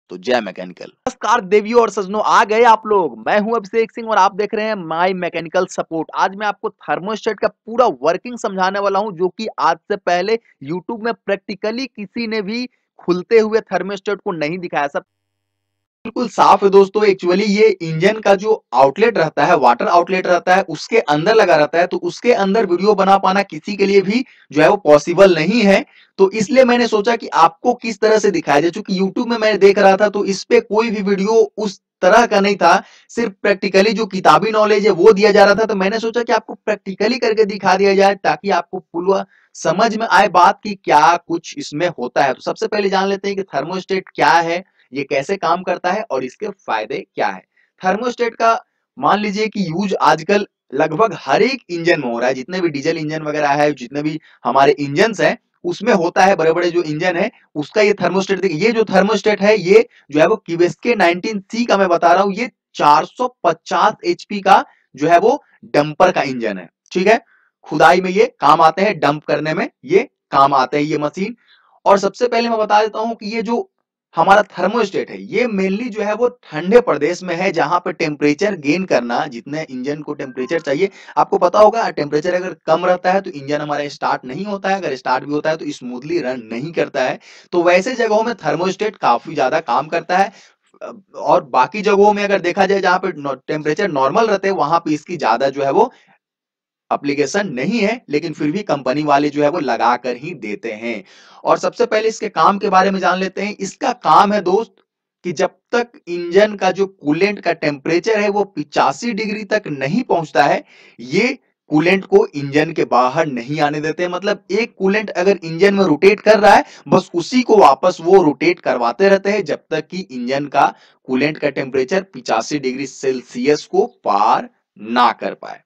दोस्तों, जय मैकेनिकल। नमस्कार देवियों और सज्जनों, आ गए आप लोग। मैं हूं अभिषेक सिंह और आप देख रहे हैं माय मैकेनिकल सपोर्ट। आज मैं आपको थर्मोस्टेट का पूरा वर्किंग समझाने वाला हूं, जो कि आज से पहले यूट्यूब में प्रैक्टिकली किसी ने भी खुलते हुए थर्मोस्टेट को नहीं दिखाया। सब बिल्कुल साफ है दोस्तों। एक्चुअली ये इंजन का जो आउटलेट रहता है, वाटर आउटलेट रहता है, उसके अंदर लगा रहता है, तो उसके अंदर वीडियो बना पाना किसी के लिए भी जो है वो पॉसिबल नहीं है। तो इसलिए मैंने सोचा कि आपको किस तरह से दिखाया जाए। चूंकि यूट्यूब में मैं देख रहा था तो इस पे कोई भी वीडियो उस तरह का नहीं था, सिर्फ प्रैक्टिकली जो किताबी नॉलेज है वो दिया जा रहा था। तो मैंने सोचा कि आपको प्रैक्टिकली करके दिखा दिया जाए, ताकि आपको पूरा समझ में आए बात की क्या कुछ इसमें होता है। तो सबसे पहले जान लेते हैं कि थर्मोस्टेट क्या है, ये कैसे काम करता है और इसके फायदे क्या है। थर्मोस्टेट का मान लीजिए कि यूज आजकल लगभग हर एक इंजन में हो रहा है। जितने भी डीजल इंजन वगैरह है, जितने भी हमारे इंजन हैं, उसमें होता है। बड़े बड़े जो इंजन है उसका ये थर्मोस्टेट, देखिए ये जो थर्मोस्टेट है ये जो है वो किवेस्के 19C का मैं बता रहा हूं। ये 450 एचपी का जो है वो डंपर का इंजन है। ठीक है, खुदाई में ये काम आते हैं, डंप करने में ये काम आते हैं ये मशीन। और सबसे पहले मैं बता देता हूं कि ये जो हमारा थर्मोस्टेट है ये मेनली जो है वो ठंडे प्रदेश में है, जहां पे टेम्परेचर गेन करना, जितने इंजन को टेम्परेचर चाहिए, आपको पता होगा टेम्परेचर अगर कम रहता है तो इंजन हमारा स्टार्ट नहीं होता है, अगर स्टार्ट भी होता है तो स्मूथली रन नहीं करता है। तो वैसे जगहों में थर्मोस्टेट काफी ज्यादा काम करता है। और बाकी जगहों में अगर देखा जाए जहां पे टेम्परेचर नॉर्मल रहते हैं, वहां पे इसकी ज्यादा जो है वो एप्लीकेशन नहीं है, लेकिन फिर भी कंपनी वाले जो है वो लगा कर ही देते हैं। और सबसे पहले इसके काम के बारे में जान लेते हैं। इसका काम है दोस्त कि जब तक इंजन का जो कूलेंट का टेम्परेचर है वो 85 डिग्री तक नहीं पहुंचता है, ये कूलेंट को इंजन के बाहर नहीं आने देते। मतलब एक कूलेंट अगर इंजन में रोटेट कर रहा है, बस उसी को वापस वो रोटेट करवाते रहते हैं, जब तक कि इंजन का कूलेंट का टेम्परेचर 85 डिग्री सेल्सियस को पार ना कर पाए।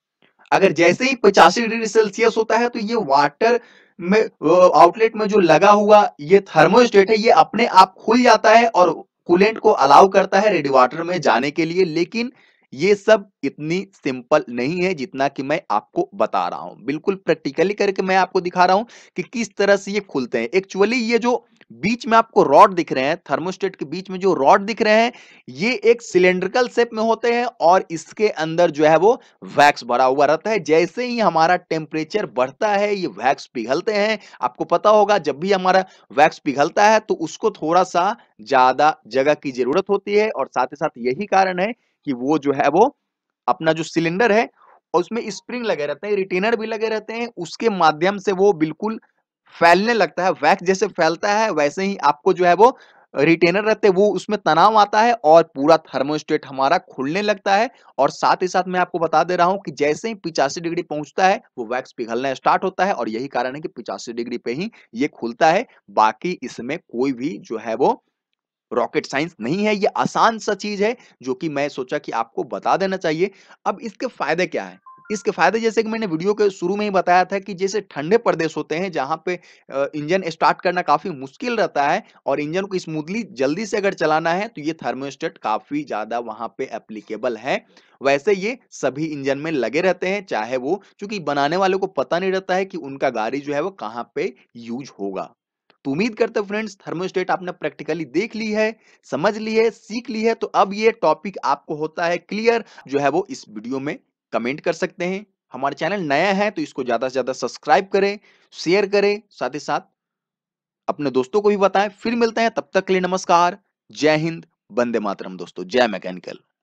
अगर जैसे ही 85 डिग्री सेल्सियस होता है तो ये वाटर में आउटलेट में जो लगा हुआ ये थर्मोस्टेट है, ये अपने आप खुल जाता है और कूलेंट को अलाउ करता है रेडी वाटर में जाने के लिए। लेकिन ये सब इतनी सिंपल नहीं है जितना कि मैं आपको बता रहा हूं। बिल्कुल प्रैक्टिकली करके मैं आपको दिखा रहा हूं कि किस तरह से ये खुलते हैं। एक्चुअली ये जो बीच में आपको रॉड दिख रहे हैं, थर्मोस्टेट के बीच में जो रॉड दिख रहे हैं, ये एक सिलेंड्रिकल शेप में होते हैं और इसके अंदर जो है वो वैक्स भरा हुआ रहता है। जैसे ही हमारा टेम्परेचर बढ़ता है ये वैक्स पिघलते हैं। आपको पता होगा जब भी हमारा वैक्स पिघलता है तो उसको थोड़ा सा ज्यादा जगह की जरूरत होती है, और साथ ही साथ यही कारण है कि वो जो है वो अपना जो सिलेंडर है उसमें स्प्रिंग लगे रहते हैं, रिटेनर भी लगे रहते हैं, उसके माध्यम से वो बिल्कुल फैलने लगता है। वैक्स जैसे फैलता है वैसे ही आपको जो है वो रिटेनर रहते हैं, वो उसमें तनाव आता है और पूरा थर्मोस्टेट हमारा खुलने लगता है। और साथ ही साथ मैं आपको बता दे रहा हूं कि जैसे ही 85 डिग्री पहुंचता है वो वैक्स पिघलना स्टार्ट होता है, और यही कारण है कि 85 डिग्री पे ही ये खुलता है। बाकी इसमें कोई भी जो है वो रॉकेट साइंस नहीं है, ये आसान सा चीज है जो कि मैं सोचा कि आपको बता देना चाहिए। अब इसके फायदे क्या है? इसके फायदे जैसे कि मैंने वीडियो के शुरू में ही बताया था कि जैसे ठंडे प्रदेश होते हैं जहां पे इंजन स्टार्ट करना काफी मुश्किल रहता है, और इंजन को स्मूथली जल्दी से अगर चलाना है तो ये थर्मोस्टेट काफी ज्यादा वहां पे एप्लीकेबल है। वैसे ये सभी इंजन में लगे रहते हैं, चाहे वो, क्योंकि बनाने वाले को पता नहीं रहता है कि उनका गाड़ी जो है वो कहां पे यूज होगा। तो उम्मीद करते हैं फ्रेंड्स थर्मोस्टेट आपने प्रैक्टिकली देख ली है, समझ ली है, सीख ली है। तो अब ये टॉपिक आपको होता है क्लियर, जो है वो इस वीडियो में कमेंट कर सकते हैं। हमारे चैनल नया है तो इसको ज्यादा से ज्यादा सब्सक्राइब करें, शेयर करें, साथ ही साथ अपने दोस्तों को भी बताएं। फिर मिलते हैं, तब तक के लिए नमस्कार, जय हिंद, वंदे मातरम दोस्तों, जय मैकेनिकल।